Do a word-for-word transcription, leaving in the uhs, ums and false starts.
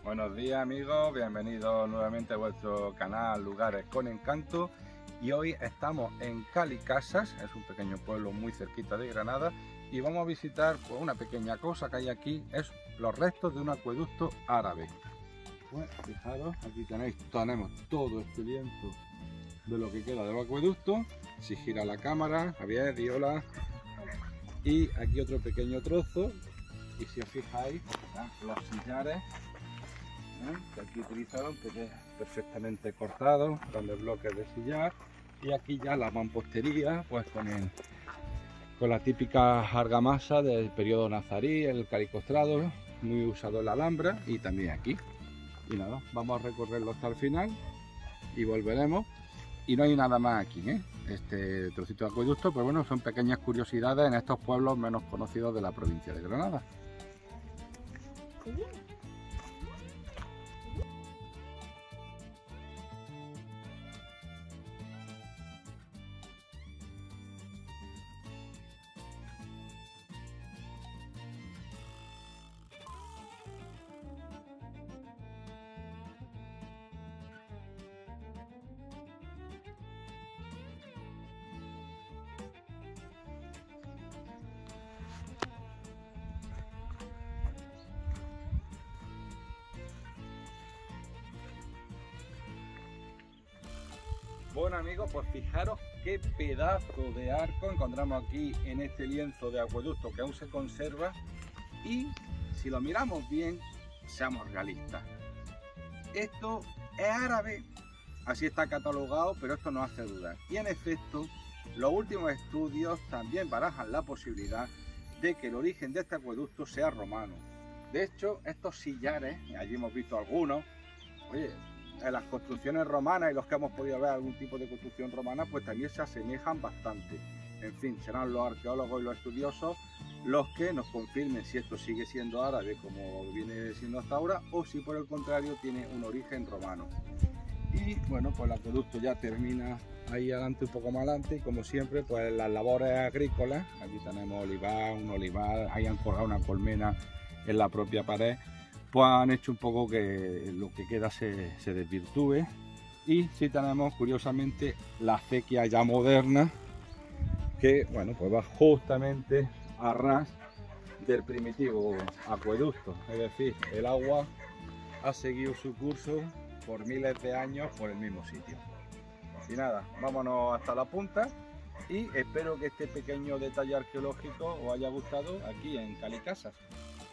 Buenos días amigos, bienvenidos nuevamente a vuestro canal Lugares con Encanto. Y hoy estamos en Calicasas, es un pequeño pueblo muy cerquita de Granada, y vamos a visitar pues, una pequeña cosa que hay aquí, es los restos de un acueducto árabe. Pues fijaros, aquí tenéis, tenemos todo este lienzo de lo que queda del acueducto. Si gira la cámara, Javier, di hola. Y aquí otro pequeño trozo, y si os fijáis, los sillares ¿eh? que aquí utilizaron, que es perfectamente cortado, grandes bloques de sillar. Y aquí ya la mampostería, pues con, el, con la típica argamasa del periodo nazarí, el calicostrado, muy usado en la Alhambra y también aquí. Y nada, vamos a recorrerlo hasta el final y volveremos. Y no hay nada más aquí, ¿eh? Este trocito de acueducto, pues bueno, son pequeñas curiosidades en estos pueblos menos conocidos de la provincia de Granada. Bueno amigos, pues fijaros qué pedazo de arco encontramos aquí en este lienzo de acueducto que aún se conserva. Y si lo miramos bien, seamos realistas, esto es árabe, así está catalogado, pero esto no hace dudar. Y en efecto, los últimos estudios también barajan la posibilidad de que el origen de este acueducto sea romano. De hecho, estos sillares, allí hemos visto algunos, oye, en las construcciones romanas y los que hemos podido ver algún tipo de construcción romana, pues también se asemejan bastante. En fin, serán los arqueólogos y los estudiosos los que nos confirmen si esto sigue siendo árabe como viene siendo hasta ahora, o si por el contrario tiene un origen romano. Y bueno, pues el acueducto ya termina ahí adelante, un poco más adelante, y como siempre, pues las labores agrícolas. Aquí tenemos olivar, un olivar, ahí han colgado una colmena en la propia pared, pues han hecho un poco que lo que queda se, se desvirtúe. Y sí tenemos curiosamente la acequia ya moderna, que bueno, pues va justamente a ras del primitivo acueducto, es decir, el agua ha seguido su curso por miles de años por el mismo sitio. Y nada, vámonos hasta la punta y espero que este pequeño detalle arqueológico os haya gustado aquí en Calicasas.